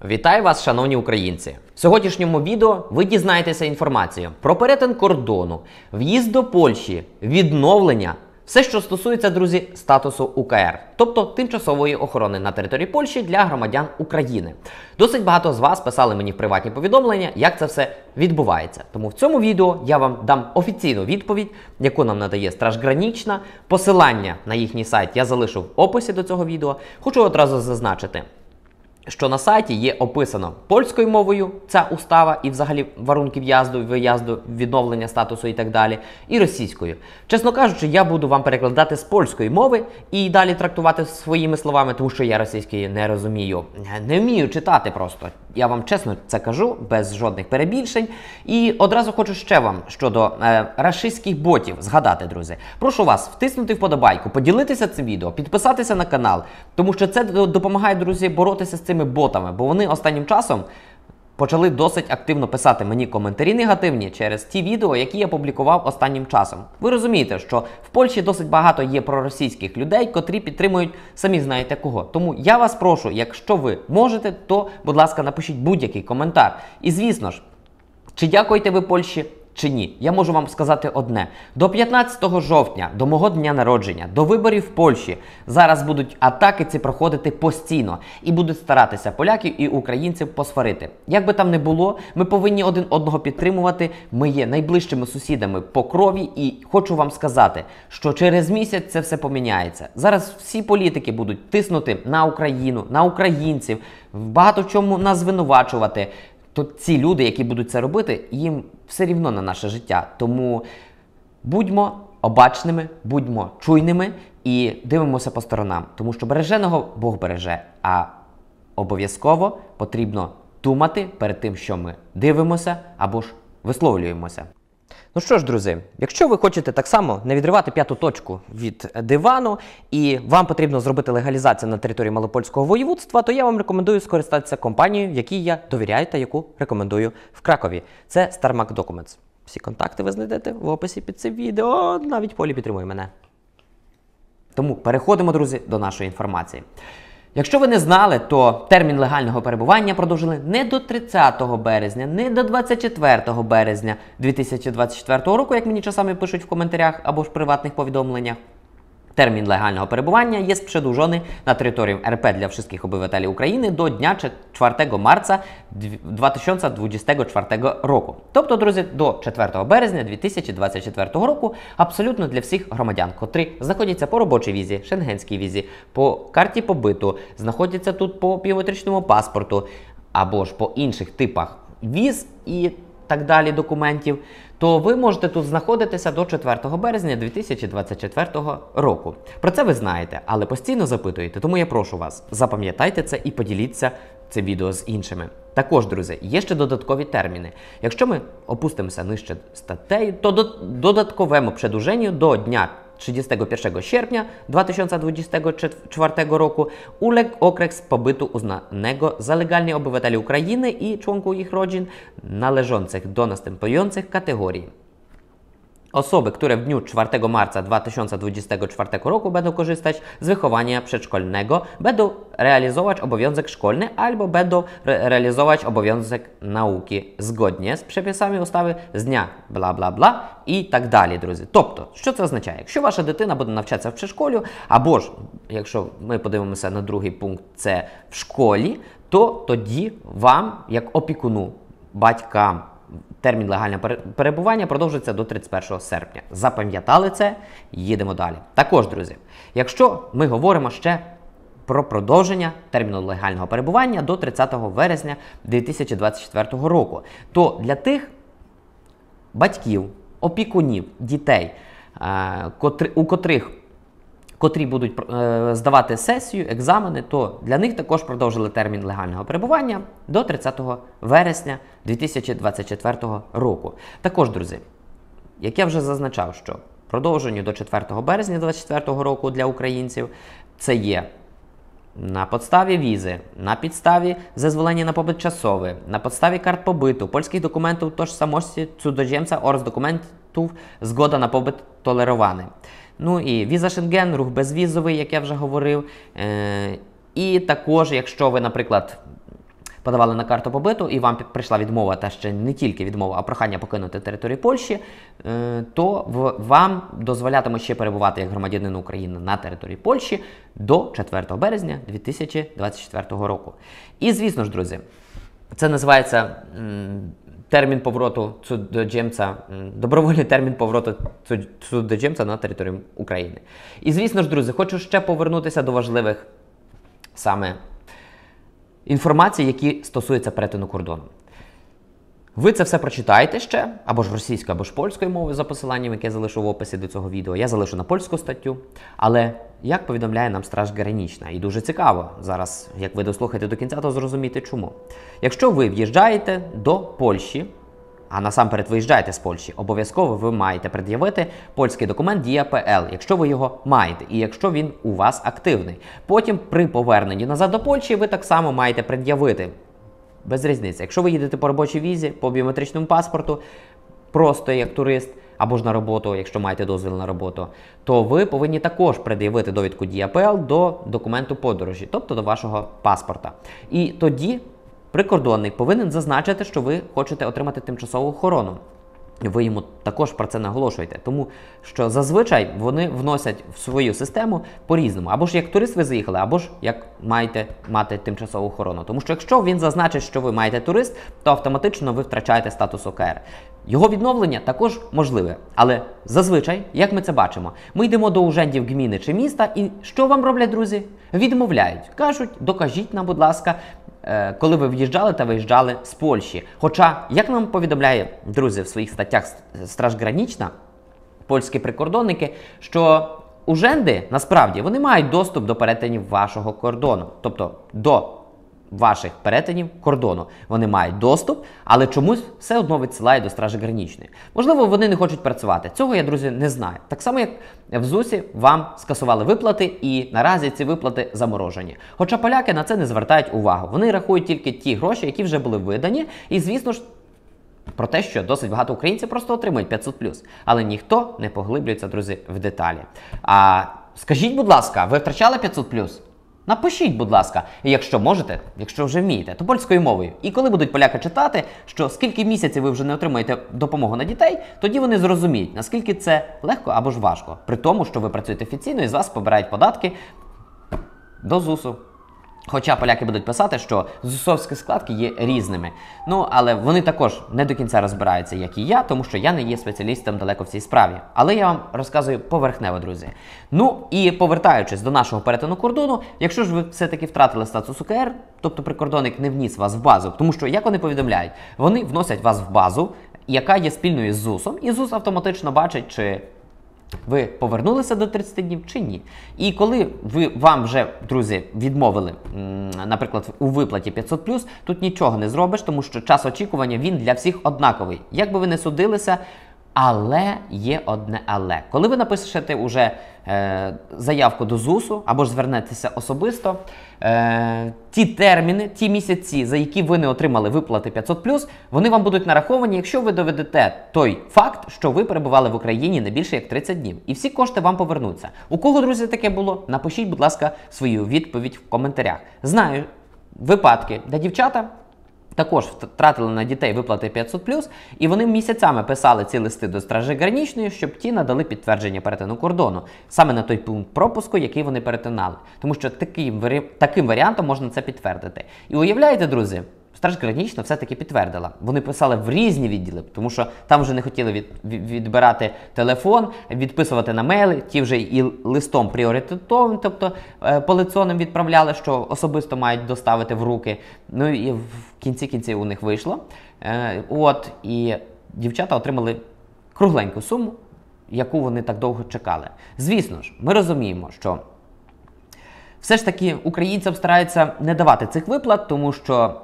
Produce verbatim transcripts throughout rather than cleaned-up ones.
Вітаю вас, шановні українці! В сьогоднішньому відео ви дізнаєтеся інформацію про перетин кордону, в'їзд до Польщі, відновлення, все, що стосується, друзі, статусу У К Р, тобто тимчасової охорони на території Польщі для громадян України. Досить багато з вас писали мені в приватні повідомлення, як це все відбувається. Тому в цьому відео я вам дам офіційну відповідь, яку нам надає Страж Гранічна. Посилання на їхній сайт я залишу в описі до цього відео. Хочу одразу зазначити, що на сайті є описано польською мовою ця устава і взагалі варунки в'їзду, виїзду, відновлення статусу і так далі, і російською. Чесно кажучи, я буду вам перекладати з польської мови і далі трактувати своїми словами, тому що я російської не розумію. Не вмію читати просто. Я вам чесно це кажу, без жодних перебільшень. І одразу хочу ще вам щодо е, рашистських ботів згадати, друзі. Прошу вас втиснути вподобайку, поділитися цим відео, підписатися на канал, тому що це допомагає, друзі, боротися з цими ботами, бо вони останнім часом почали досить активно писати мені коментарі негативні через ті відео, які я публікував останнім часом. Ви розумієте, що в Польщі досить багато є проросійських людей, котрі підтримують самі знаєте кого. Тому я вас прошу, якщо ви можете, то, будь ласка, напишіть будь-який коментар. І звісно ж, чи дякуєте ви Польщі, чи ні? Я можу вам сказати одне. До п'ятнадцятого жовтня, до мого дня народження, до виборів в Польщі, зараз будуть атаки ці проходити постійно. І будуть старатися поляків і українців посварити. Як би там не було, ми повинні один одного підтримувати. Ми є найближчими сусідами по крові. І хочу вам сказати, що через місяць це все поміняється. Зараз всі політики будуть тиснути на Україну, на українців, багато в чому нас звинувачувати. То ці люди, які будуть це робити, їм все рівно на наше життя. Тому будьмо обачними, будьмо чуйними і дивимося по сторонам. Тому що береженого Бог береже, а обов'язково потрібно думати перед тим, що ми дивимося або ж висловлюємося. Ну що ж, друзі, якщо ви хочете так само не відривати п'яту точку від дивану і вам потрібно зробити легалізацію на території Малопольського воєводства, то я вам рекомендую скористатися компанією, якій я довіряю та яку рекомендую в Кракові. Це StarMac Documents. Всі контакти ви знайдете в описі під цим відео, навіть Полі підтримує мене. Тому переходимо, друзі, до нашої інформації. Якщо ви не знали, то термін легального перебування продовжили не до тридцятого березня, не до двадцять четвертого березня дві тисячі двадцять четвертого року, як мені часами пишуть в коментарях або ж в приватних повідомленнях. Термін легального перебування є przedłużony на території Р П для всіх обywateli України до дня czwartego marca дві тисячі двадцять четвертого року. Тобто, друзі, до четвертого березня дві тисячі двадцять четвертого року абсолютно для всіх громадян, котрі знаходяться по робочій візі, шенгенській візі, по карті побиту, знаходяться тут по біометричному паспорту або ж по інших типах віз і так далі документів, то ви можете тут знаходитися до четвертого березня дві тисячі двадцять четвертого року. Про це ви знаєте, але постійно запитуєте, тому я прошу вас, запам'ятайте це і поділіться це відео з іншими. Також, друзі, є ще додаткові терміни. Якщо ми опустимося нижче статтею, то до додатковому przedłużeniu до dnia trzydziestego pierwszego sierpnia dwa tysiące dwudziestego czwartego roku uległ okres pobytu uznanego za legalnie obywateli України i członków ich rodzin należących do następujących kategorii. Osoby, które w dniu czwartego marca dwa tysiące dwudziestego czwartego roku będą korzystać z wychowania przedszkolnego, będą realizować obowiązek szkolny albo będą re realizować obowiązek nauki zgodnie z przepisami ustawy z dnia bla bla bla і так далі, друзі. Тобто, що це означає? Якщо ваша дитина буде навчатися в предшколі, або ж, якщо ми подивимося на другий пункт, це в школі, то тоді вам, як опікуну, батькам, термін легального перебування продовжується до тридцять першого серпня. Запам'ятали це? Їдемо далі. Також, друзі, якщо ми говоримо ще про продовження терміну легального перебування до тридцятого вересня дві тисячі двадцять четвертого року, то для тих батьків, опікунів, дітей, у котрих котрі будуть е, здавати сесію, екзамени, то для них також продовжили термін легального перебування до тридцятого вересня дві тисячі двадцять четвертого року. Також, друзі, як я вже зазначав, що продовження до четвертого березня дві тисячі двадцять четвертого року для українців це є на підставі візи, на підставі зezwolenia на побит часовий, на підставі карт побиту, польських документів tożsamości cudzoziemca oraz документів згода на побит толерований. Ну і віза Шенген, рух безвізовий, як я вже говорив. Е і також, якщо ви, наприклад, подавали на карту побиту і вам прийшла відмова, та ще не тільки відмова, а прохання покинути територію Польщі, то вам дозволятиме ще перебувати як громадянин України на території Польщі до четвертого березня дві тисячі двадцять четвертого року. І, звісно ж, друзі, це називається термін повороту цудземця, добровольний термін повороту цудземця на територію України. І, звісно ж, друзі, хочу ще повернутися до важливих саме інформації, які стосуються перетину кордону. Ви це все прочитаєте ще, або ж російською, або ж польською мовою за посиланням, яке я залишу в описі до цього відео. Я залишу на польську статтю. Але, як повідомляє нам Страж Гранічна, і дуже цікаво зараз, як ви дослухаєте до кінця, то зрозуміти чому. Якщо ви в'їжджаєте до Польщі, а насамперед виїжджаєте з Польщі, обов'язково ви маєте пред'явити польський документ Дія Пе Ел, якщо ви його маєте, і якщо він у вас активний. Потім при поверненні назад до Польщі ви так само маєте пред'явити. Без різниці. Якщо ви їдете по робочій візі, по біометричному паспорту, просто як турист, або ж на роботу, якщо маєте дозвіл на роботу, то ви повинні також пред'явити довідку Дія Пе Ел до документу подорожі, тобто до вашого паспорта. І тоді прикордонник повинен зазначити, що ви хочете отримати тимчасову охорону. Ви йому також про це наголошуєте, тому що зазвичай вони вносять в свою систему по-різному. Або ж як турист ви заїхали, або ж як маєте мати тимчасову охорону. Тому що якщо він зазначить, що ви маєте турист, то автоматично ви втрачаєте статус О Ка Ер. Його відновлення також можливе, але зазвичай, як ми це бачимо, ми йдемо до ужендів гміни чи міста, і що вам роблять, друзі? Відмовляють. Кажуть, докажіть нам, будь ласка, коли ви в'їжджали та виїжджали з Польщі. Хоча, як нам повідомляє, друзі, в своїх статтях Страж Гранічна, польські прикордонники, що уженди, насправді, вони мають доступ до перетинів вашого кордону. Тобто, до ваших перетинів кордону. Вони мають доступ, але чомусь все одно відсилають до Стражі Гранічної. Можливо, вони не хочуть працювати. Цього я, друзі, не знаю. Так само, як в ЗУСі вам скасували виплати, і наразі ці виплати заморожені. Хоча поляки на це не звертають увагу. Вони рахують тільки ті гроші, які вже були видані, і, звісно ж, про те, що досить багато українців просто отримують п'ятсот плюс. Але ніхто не поглиблюється, друзі, в деталі. А скажіть, будь ласка, ви втрачали п'ятсот плюс? Напишіть, будь ласка, якщо можете, якщо вже вмієте, то польською мовою. І коли будуть поляки читати, що скільки місяців ви вже не отримаєте допомогу на дітей, тоді вони зрозуміють, наскільки це легко або ж важко. При тому, що ви працюєте офіційно і з вас побирають податки до ЗУСу. Хоча поляки будуть писати, що зусовські складки є різними. Ну, але вони також не до кінця розбираються, як і я, тому що я не є спеціалістом далеко в цій справі. Але я вам розказую поверхнево, друзі. Ну, і повертаючись до нашого перетину кордону, якщо ж ви все-таки втратили статус О Ка Ер, тобто прикордонник не вніс вас в базу, тому що, як вони повідомляють, вони вносять вас в базу, яка є спільною з ЗУСом, і ЗУС автоматично бачить, чи ви повернулися до тридцяти днів чи ні. І коли ви, вам вже, друзі, відмовили, наприклад, у виплаті п'ятсот плюс, тут нічого не зробиш, тому що час очікування, він для всіх однаковий. Як би ви не судилися, але є одне але. Коли ви напишете уже е, заявку до ЗУСу, або ж звернетеся особисто, е, ті терміни, ті місяці, за які ви не отримали виплати п'ятсот плюс, вони вам будуть нараховані, якщо ви доведете той факт, що ви перебували в Україні не більше як тридцять днів. І всі кошти вам повернуться. У кого, друзі, таке було? Напишіть, будь ласка, свою відповідь в коментарях. Знаю випадки, де дівчата також втратили на дітей виплати п'ятсот плюс, і вони місяцями писали ці листи до Стражі Гранічної, щоб ті надали підтвердження перетину кордону. Саме на той пункт пропуску, який вони перетинали. Тому що таким, таким варіантом можна це підтвердити. І уявляєте, друзі, Страж Гранічна все-таки підтвердила. Вони писали в різні відділи, тому що там вже не хотіли від, від, відбирати телефон, відписувати на мейли, ті вже і листом пріоритетовим, тобто е, полицоним відправляли, що особисто мають доставити в руки. Ну і в кінці кінців у них вийшло. Е, от, і дівчата отримали кругленьку суму, яку вони так довго чекали. Звісно ж, ми розуміємо, що все ж таки українцям стараються не давати цих виплат, тому що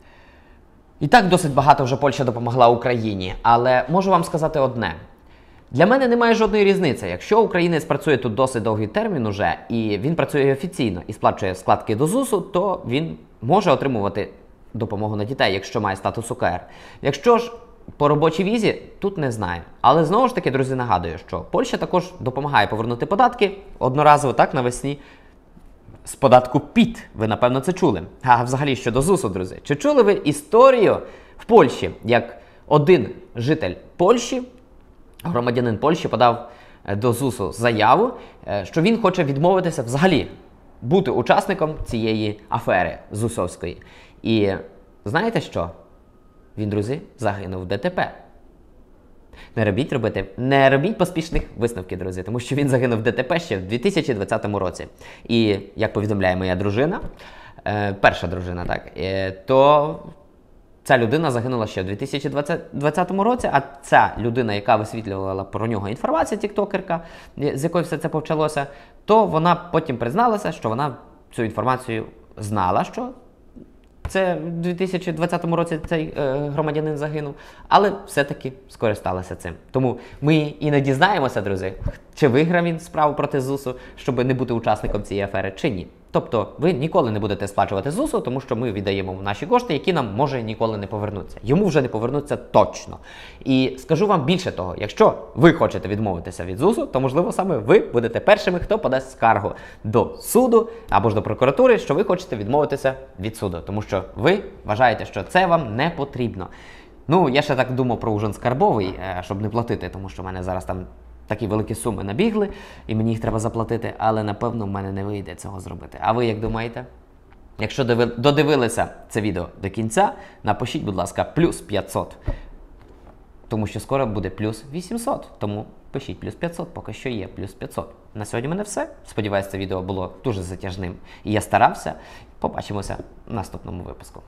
і так досить багато вже Польща допомогла Україні, але можу вам сказати одне. Для мене немає жодної різниці. Якщо українець працює тут досить довгий термін уже, і він працює офіційно і сплачує складки до ЗУСу, то він може отримувати допомогу на дітей, якщо має статус О Ка Ер. Якщо ж по робочій візі, тут не знаю. Але знову ж таки, друзі, нагадую, що Польща також допомагає повернути податки одноразово, так, навесні. з податку ПІТ. Ви, напевно, це чули. А взагалі, щодо ЗУСу, друзі. Чи чули ви історію в Польщі, як один житель Польщі, громадянин Польщі, подав до ЗУСу заяву, що він хоче відмовитися взагалі бути учасником цієї афери ЗУСовської. І знаєте що? Він, друзі, загинув в ДТП. Не робіть робити, не робіть поспішних висновків, друзі, тому що він загинув в ДТП ще в дві тисячі двадцятому році. І, як повідомляє моя дружина, е, перша дружина, так, е, то ця людина загинула ще в дві тисячі двадцятому році, а ця людина, яка висвітлювала про нього інформацію, тіктокерка, з якої все це почалося, то вона потім призналася, що вона цю інформацію знала, що це в дві тисячі двадцятому році цей е, громадянин загинув, але все-таки скористалася цим. Тому ми і не дізнаємося, друзі, чи виграв він справу проти ЗУСу, щоб не бути учасником цієї афери, чи ні. Тобто ви ніколи не будете сплачувати ЗУСу, тому що ми віддаємо наші кошти, які нам, може, ніколи не повернуться. Йому вже не повернуться точно. І скажу вам більше того, якщо ви хочете відмовитися від ЗУСу, то, можливо, саме ви будете першими, хто подасть скаргу до суду або ж до прокуратури, що ви хочете відмовитися від суду, тому що ви вважаєте, що це вам не потрібно. Ну, я ще так думав про ужин скарбовий, щоб не платити, тому що в мене зараз там такі великі суми набігли, і мені їх треба заплатити, але, напевно, в мене не вийде цього зробити. А ви як думаєте? Якщо додивилися це відео до кінця, напишіть, будь ласка, плюс п'ятсот. Тому що скоро буде плюс вісімсот. Тому пишіть плюс п'ятсот, поки що є плюс п'ятсот. На сьогодні в мене все. Сподіваюсь, це відео було дуже затяжним. І я старався. Побачимося в наступному випуску.